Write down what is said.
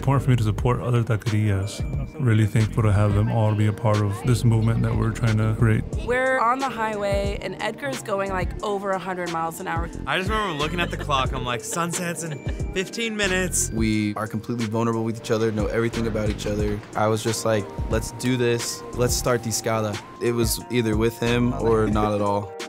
important for me to support other taquerias. Really thankful to have them all be a part of this movement that we're trying to create. We're on the highway and Edgar's going like over 100 miles an hour. I just remember looking at the clock, I'm like, sunset's in 15 minutes. We are completely vulnerable with each other, know everything about each other. I was just like, let's do this, let's start discada. It was either with him or not at all.